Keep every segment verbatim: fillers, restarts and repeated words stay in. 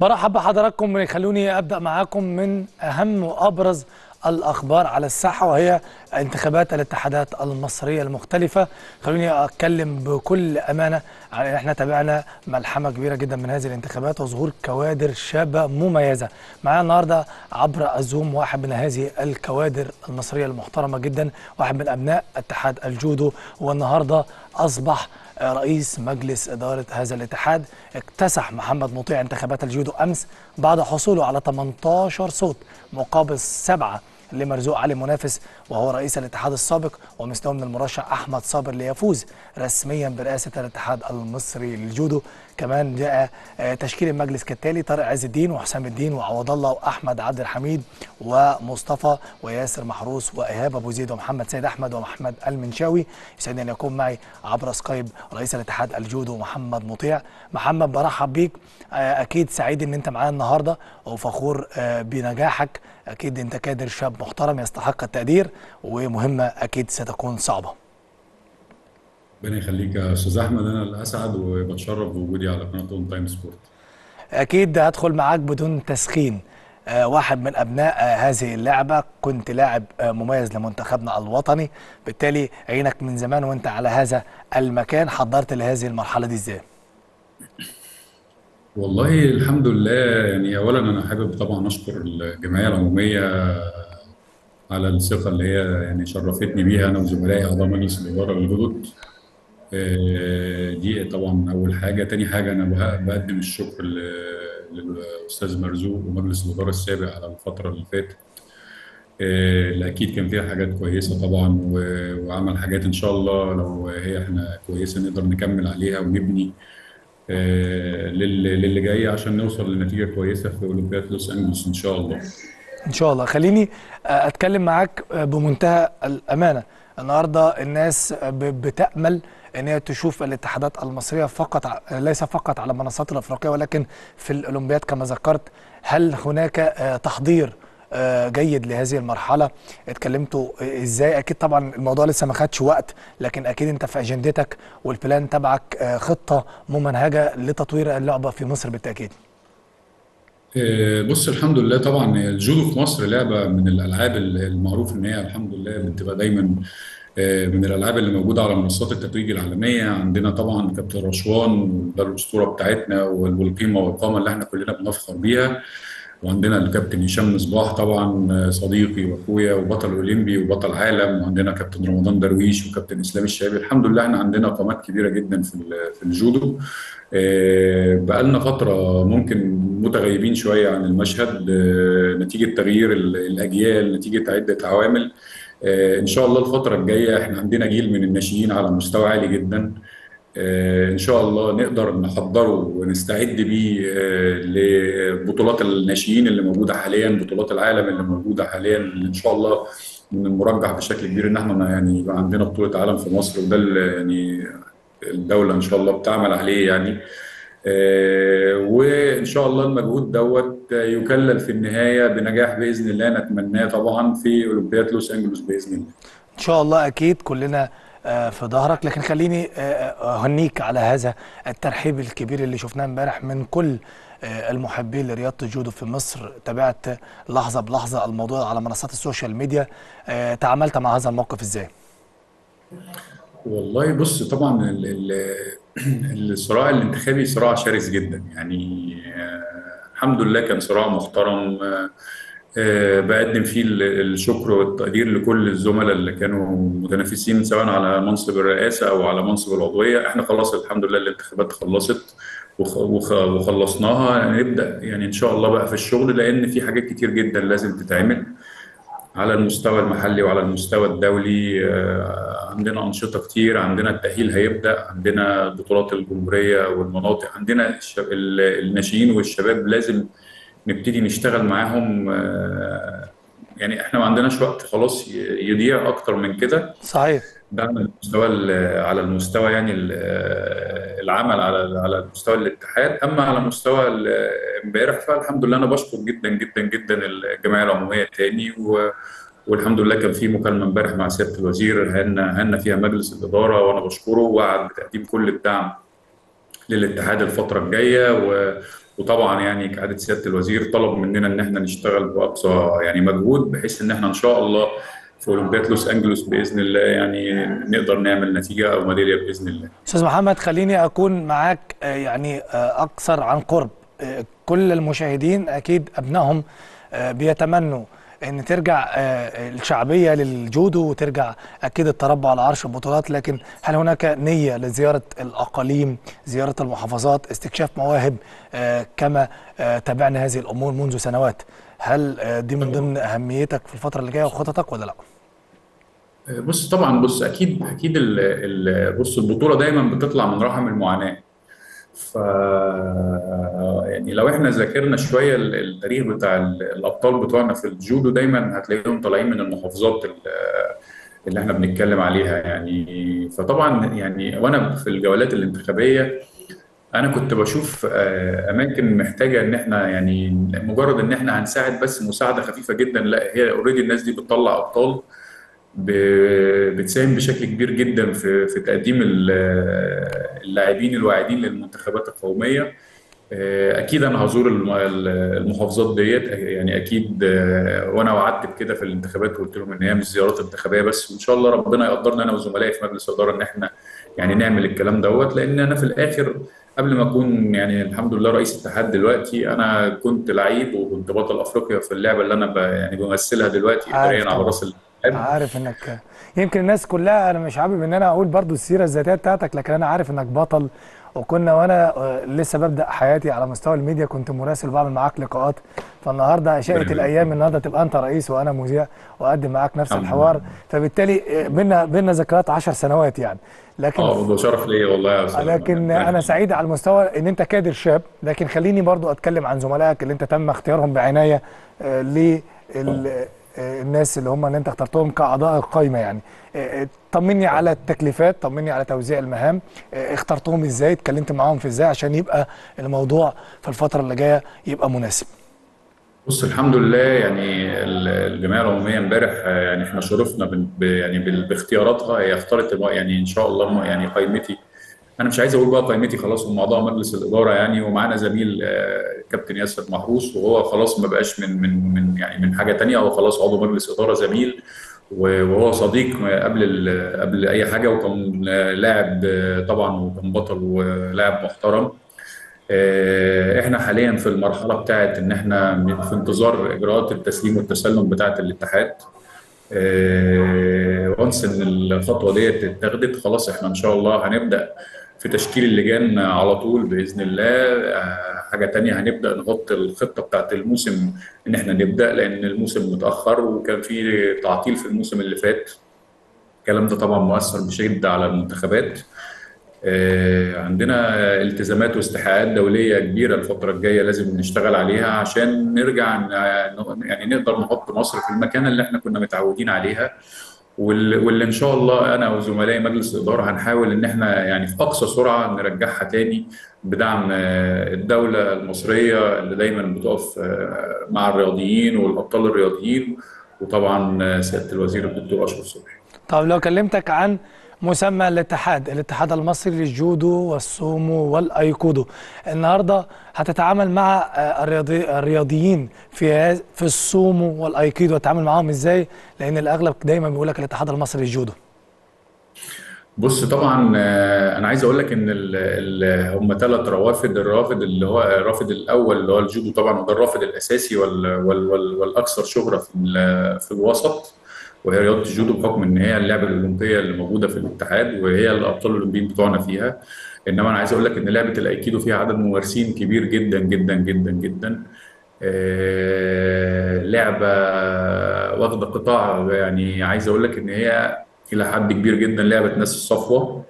برحب بحضراتكم. خلوني أبدأ معاكم من أهم وأبرز الأخبار على الساحة، وهي انتخابات الاتحادات المصرية المختلفة. خلوني أتكلم بكل أمانة عن أن احنا تابعنا ملحمة كبيرة جدا من هذه الانتخابات وظهور كوادر شابة مميزة. معانا النهاردة عبر الزوم واحد من هذه الكوادر المصرية المحترمة جدا، واحد من أبناء اتحاد الجودو، والنهاردة أصبح رئيس مجلس إدارة هذا الاتحاد. اكتسح محمد مطيع انتخابات الجودو أمس بعد حصوله على ثمانية عشر صوت مقابل سبعة لمرزوق علي منافس وهو رئيس الاتحاد السابق، ومثله من المرشح أحمد صابر ليفوز رسميا برئاسة الاتحاد المصري للجودو. كمان جاء تشكيل المجلس كالتالي: طارق عز الدين وحسام الدين وعوض الله وأحمد عبد الحميد ومصطفى وياسر محروس وإيهاب أبو زيد ومحمد سيد أحمد ومحمد المنشاوي. يسعدني أن يكون معي عبر سكايب رئيس الاتحاد الجودو محمد مطيع. محمد، برحب بيك. أكيد سعيد أن أنت معانا النهاردة وفخور بنجاحك. أكيد أنت كادر شاب محترم يستحق التقدير، ومهمة أكيد ستكون صعبة. ربنا يخليك يا استاذ احمد، انا الاسعد وبتشرف بوجودي على قناه اون تايم سبورت. أكيد هدخل معاك بدون تسخين. آه واحد من أبناء آه هذه اللعبة، كنت لاعب آه مميز لمنتخبنا الوطني، بالتالي عينك من زمان وأنت على هذا المكان. حضرت لهذه المرحلة دي إزاي؟ والله الحمد لله، يعني اولا انا حابب طبعا اشكر الجمعيه العموميه على الثقه اللي هي يعني شرفتني بيها انا وزملائي اعضاء مجلس الاداره الجدد. آه، دي طبعا اول حاجه. تاني حاجه انا بق- بقدم الشكر ل- للاستاذ مرزوق ومجلس الاداره السابق على الفتره اللي فاتت. آه، اللي اكيد كان فيها حاجات كويسه طبعا، و- وعمل حاجات ان شاء الله لو هي احنا كويسه نقدر نكمل عليها ونبني آه، لل- للي جاي عشان نوصل لنتيجه كويسه في اولمبياد لوس انجلوس ان شاء الله. إن شاء الله. خليني آه أتكلم معاك آه بمنتهى الأمانة. النهاردة الناس آه ب- بتأمل ان هي تشوف الاتحادات المصريه فقط ع- ليس فقط على المنصات الافريقيه ولكن في الاولمبياد كما ذكرت. هل هناك آه، تحضير آه، جيد لهذه المرحله؟ اتكلمتوا آه، ازاي؟ اكيد طبعا الموضوع لسه ما خدش وقت، لكن اكيد انت في اجندتك والبلان تبعك آه، خطه ممنهجه لتطوير اللعبه في مصر بالتاكيد. آه، بص الحمد لله طبعا الجودو في مصر لعبه من الالعاب المعروف ان هي الحمد لله بتبقى دايما آه، من الالعاب اللي موجوده على منصات التتويج العالميه. عندنا طبعا كابتن رشوان، ده الاسطوره بتاعتنا والقيمه والقامه اللي احنا كلنا بنفخر بيها. وعندنا الكابتن هشام مصباح طبعا، آه، صديقي واخويا وبطل اولمبي وبطل عالم. وعندنا كابتن رمضان درويش وكابتن اسلام الشهابي. الحمد لله احنا عندنا قامات كبيره جدا في ال- في الجودو. آه، بقالنا فتره ممكن متغيبين شويه عن المشهد، آه، نتيجه تغيير ال- الاجيال، نتيجه عده عوامل. آه، ان شاء الله الفتره الجايه احنا عندنا جيل من الناشئين على مستوى عالي جدا. آه، إن شاء الله نقدر نحضره ونستعد بيه آه، لبطولات الناشئين اللي موجودة حاليا، بطولات العالم اللي موجودة حاليا، اللي إن شاء الله من المرجح بشكل كبير إن احنا يعني يبقى عندنا بطولة عالم في مصر، وده اللي يعني الدولة إن شاء الله بتعمل عليه يعني. آه، وإن شاء الله المجهود دوت يكلل في النهاية بنجاح بإذن الله نتمناه طبعا في أولمبياد لوس أنجلوس بإذن الله. ان شاء الله اكيد كلنا آه، في ظهرك. لكن خليني آه، آه، اهنيك على هذا الترحيب الكبير اللي شفناه امبارح من كل آه، المحبين لرياضه الجودو في مصر. تابعت لحظه بلحظه الموضوع على منصات السوشيال ميديا. آه، تعاملت مع هذا الموقف ازاي؟ والله بص طبعا ال- ال- الصراع الانتخابي صراع شرس جدا يعني. آه، الحمد لله كان صراع محترم. آه، آه، بقدم فيه ال- الشكر والتقدير لكل الزملاء اللي كانوا متنافسين سواء على منصب الرئاسة أو على منصب العضوية. احنا خلاص الحمد لله الانتخابات خلصت وخ- وخ- وخلصناها. نبدأ يعني إن شاء الله بقى في الشغل، لأن في حاجات كتير جدا لازم تتعمل على المستوى المحلي وعلى المستوى الدولي. آه، عندنا أنشطة كتير، عندنا التأهيل هيبدأ، عندنا بطولات الجمهورية والمناطق، عندنا الشب- ال- الناشئين والشباب لازم نبتدي نشتغل معاهم. آه، يعني احنا ما عندناش وقت خلاص ي- يضيع أكتر من كده. صحيح. ده على المستوى ال- على المستوى يعني ال- العمل على على مستوى الاتحاد. اما على مستوى ال- امبارح فالحمد لله انا بشكر جدا جدا جدا الجمعيه العموميه تاني، و والحمد لله كان في مكالمه امبارح مع سياده الوزير هنا هنا فيها مجلس الاداره، وانا بشكره، ووعد بتقديم كل الدعم للاتحاد الفتره الجايه. و وطبعا يعني كعادة سيادة الوزير طلب مننا ان احنا نشتغل باقصى يعني مجهود، بحيث ان احنا ان شاء الله في اولمبياد لوس انجلوس باذن الله يعني نقدر نعمل نتيجة او ميدالية باذن الله. استاذ محمد، خليني اكون معاك آه، يعني آه، اكثر عن قرب. آه، كل المشاهدين اكيد ابنائهم آه، بيتمنوا ان ترجع آه، الشعبيه للجودو، وترجع اكيد التربع على عرش البطولات. لكن هل هناك نيه لزياره الاقاليم، زياره المحافظات، استكشاف مواهب آه، كما آه، تابعنا هذه الامور منذ سنوات؟ هل آه، دي من ضمن اهميتك في الفتره اللي جايه وخططك ولا لا؟ بص طبعا، بص اكيد اكيد ال- ال- بص البطولة دايما بتطلع من رحم المعاناة. ف يعني لو احنا ذاكرنا شويه ال- التاريخ بتاع ال- الابطال بتوعنا في الجودو، دايما هتلاقيهم طالعين من المحافظات ال- اللي احنا بنتكلم عليها يعني. فطبعا يعني وانا في الجولات الانتخابيه انا كنت بشوف آه، اماكن محتاجه ان احنا يعني مجرد ان احنا هنساعد بس مساعده خفيفه جدا، لا هي اوريدي الناس دي بتطلع ابطال ب- بتساهم بشكل كبير جدا في في تقديم ال- اللاعبين الواعدين للمنتخبات القوميه. آه، اكيد انا هزور الم- المحافظات ديت يعني اكيد. آه، وانا وعدت بكده في الانتخابات وقلت لهم ان هي مش زيارات انتخابيه بس، وان شاء الله ربنا يقدرنا انا وزملائي في مجلس الاداره ان احنا يعني نعمل الكلام دوت. لان انا في الاخر قبل ما اكون يعني الحمد لله رئيس اتحاد دلوقتي، انا كنت لعيب وكنت بطل افريقيا في اللعبه اللي انا ب يعني بمثلها دلوقتي عارف اداريا على طبعا. راس الاتحاد. عارف انك يمكن الناس كلها، انا مش حابب ان انا اقول برضو السيره الذاتيه بتاعتك، لكن انا عارف انك بطل. وكنا وانا آه، لسه ببدا حياتي على مستوى الميديا كنت مراسل بعمل معاك لقاءات. فالنهارده ربنا شاءت يبارك الايام فيك. النهارده تبقى انت رئيس وانا مذيع، واقدم معاك نفس الحمد الحوار. لله. فبالتالي آه، بينا بينا ذكريات عشر سنوات يعني. لكن اه ده شرف ليا والله يا استاذ ايمن، لكن ربنا انا يخليك. سعيد على المستوى ان انت كادر شاب. لكن خليني برضو اتكلم عن زملائك اللي انت تم اختيارهم بعنايه آه، لل آه، الناس اللي هم اللي انت اخترتهم كاعضاء القائمه يعني. آه، آه، طمني على التكليفات، طمني على توزيع المهام. آه، اخترتهم ازاي، اتكلمت معاهم في ازاي عشان يبقى الموضوع في الفتره اللي جايه يبقى مناسب؟ بص الحمد لله يعني ال- الجمعيه العموميه امبارح آه، يعني احنا شرفنا بال- ب- يعني بال- باختياراتها. هي اختارت الم- يعني ان شاء الله الم- يعني قائمتي. انا مش عايز اقول بقى قائمتي خلاص، هم اعضاء مجلس الاداره يعني. ومعانا زميل آه، كابتن ياسر محروس، وهو خلاص ما بقاش من من من يعني من حاجه تانية، هو خلاص عضو مجلس اداره زميل. و- وهو صديق قبل ال- قبل اي حاجه، وكان آه، لاعب آه، طبعا، وكان بطل ولاعب محترم. آه، احنا حاليا في المرحله بتاعت ان احنا في انتظار اجراءات التسليم والتسلم بتاعت الاتحاد. وانس ان الخطوه ديت اتخذت خلاص، احنا ان شاء الله هنبدا في تشكيل اللجان على طول باذن الله. آه، حاجه تانية هنبدا نحط الخطه بتاعت الموسم، ان احنا نبدا لان الموسم متاخر وكان في تعطيل في الموسم اللي فات. الكلام ده طبعا مؤثر بشده على المنتخبات. آه، عندنا التزامات واستحقاقات دولية كبيرة الفترة الجاية لازم نشتغل عليها عشان نرجع ن- يعني نقدر نحط مصر في المكانة اللي احنا كنا متعودين عليها. وال- واللي ان شاء الله انا وزملائي مجلس الإدارة هنحاول ان احنا يعني في اقصى سرعة نرجعها تاني بدعم آه، الدولة المصرية اللي دايما بتقف آه، مع الرياضيين والابطال الرياضيين. وطبعا آه، سيادة الوزير الدكتور اشرف صبحي. طب لو كلمتك عن مسمى الاتحاد الاتحاد المصري للجودو والسومو والايكودو، النهارده هتتعامل مع آه، الرياضي الرياضيين في هذ- في السومو والايكيدو، هتتعامل معاهم ازاي؟ لان الاغلب دايما بيقول لك الاتحاد المصري للجودو. بص طبعا آه، انا عايز اقول لك ان ال ال هم ثلاث روافد. الرافد اللي هو الرافد الاول اللي هو الجودو طبعا، وده الرافد الاساسي وال وال وال والاكثر شهره في ال- في الوسط، وهي رياضه الجودو بحكم ان هي اللعبه الاولمبيه اللي موجوده في الاتحاد وهي الابطال الاولمبيين بتوعنا فيها. انما انا عايز اقول لك ان لعبه الايكيدو فيها عدد ممارسين كبير جدا جدا جدا جدا. آه، لعبه واخده قطاع يعني. عايز اقول لك ان هي الى حد كبير جدا لعبه ناس الصفوه.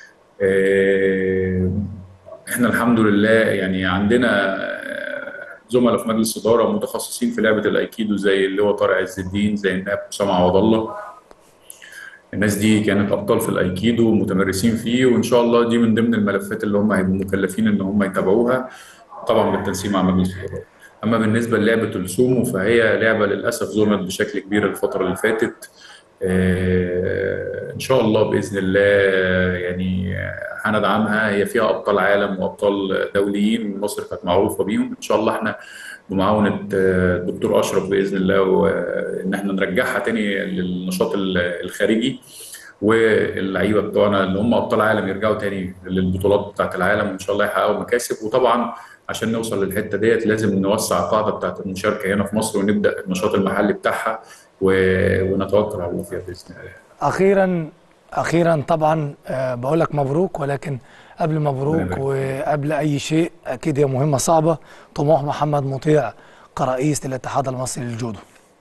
آه، احنا الحمد لله يعني عندنا آه، زملاء في مجلس اداره متخصصين في لعبه الايكيدو، زي اللي هو طارق عز الدين، زي النائب حسام عوض الله. الناس دي كانت ابطال في الايكيدو ومتمرسين فيه، وان شاء الله دي من ضمن الملفات اللي هم هيبقوا مكلفين ان هم يتابعوها، طبعا بالتنسيق مع مجلس الاداره. اما بالنسبه للعبه السومو فهي لعبه للاسف ظلمت بشكل كبير الفتره اللي فاتت. آه، ان شاء الله باذن الله. يعني هندعمها، هي فيها ابطال عالم وابطال دوليين مصر كانت معروفه بيهم. ان شاء الله احنا بمعاونه آه، الدكتور اشرف باذن الله، وان احنا نرجعها تاني للنشاط ال- الخارجي، واللعيبه بتوعنا اللي هم ابطال عالم يرجعوا تاني للبطولات بتاعت العالم، وان شاء الله يحققوا مكاسب. وطبعا عشان نوصل للحته ديت لازم نوسع القاعده بتاعت المشاركه هنا في مصر، ونبدا النشاط المحلي بتاعها، و- ونتوكل على الله فيها باذن الله. اخيرا اخيرا طبعا آه، بقول لك مبروك، ولكن قبل ربنا مبروك يبارك فيك. وقبل اي شيء اكيد هي مهمه صعبه. طموح محمد مطيع كرئيس للاتحاد المصري للجودو.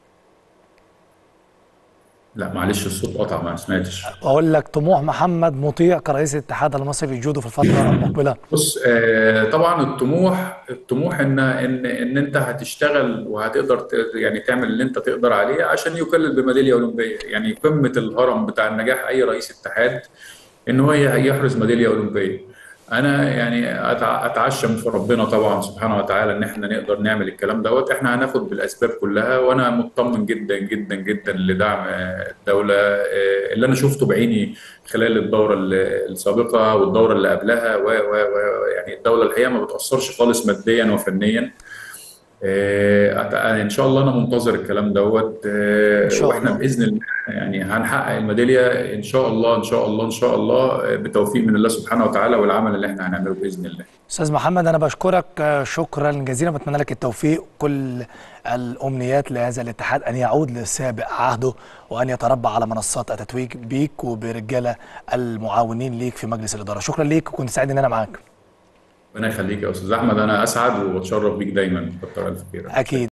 لا معلش الصوت قطع، ما سمعتش. اقول لك طموح محمد مطيع كرئيس الاتحاد المصري للجودو في الفتره المقبله. بص، آه، طبعا الطموح الطموح ان ان ان انت هتشتغل وهتقدر ت- يعني تعمل اللي انت تقدر عليه عشان يكلل بميداليه اولمبيه. يعني قمه الهرم بتاع النجاح اي رئيس اتحاد ان هو يحرز ميداليه اولمبيه. انا يعني أتع- اتعشم في ربنا طبعا سبحانه وتعالى ان احنا نقدر نعمل الكلام دوت. احنا هناخد بالاسباب كلها، وانا مطمن جدا جدا جدا لدعم آه، الدوله، آه، اللي انا شفته بعيني خلال الدوره ال- السابقه والدوره اللي قبلها. و و و يعني الدوله الحقيقه ما بتاثرش خالص ماديا وفنيا. آه، أت- ان شاء الله انا منتظر الكلام دوت، ان آه، شاء واحنا الله. باذن الله يعني هنحقق الميداليه ان شاء الله ان شاء الله ان شاء الله، آه، بتوفيق من الله سبحانه وتعالى والعمل اللي احنا هنعمله باذن الله. استاذ محمد انا بشكرك آه، شكرا جزيلا، بتمنى لك التوفيق، كل الامنيات لهذا الاتحاد ان يعود لسابق عهده وان يتربع على منصات التتويج بيك وبرجاله المعاونين ليك في مجلس الاداره. شكرا ليك وكنت سعيد ان انا معاك. ربنا يخليك يا استاذ احمد، انا اسعد واتشرف بيك دايما. كتر الف خيرك. اكيد.